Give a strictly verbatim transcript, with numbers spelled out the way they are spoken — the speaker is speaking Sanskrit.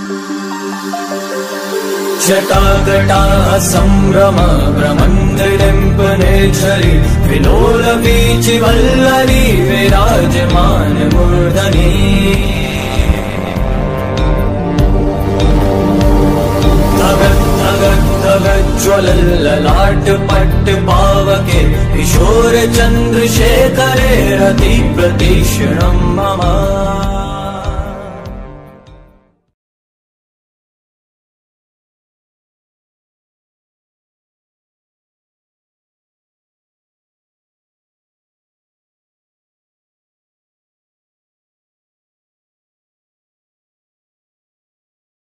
जटाकटाः सम्भ्रम भ्रमन्दिलिम्पनेच्छरि विलोलवीचिवल्लरी विराजमान मूर्धनि धगत् धगत् धगत् ज्वलल्ललाट पट्ट पावके किशोर चन्द्रशेखरे रति प्रतीक्षणं मम।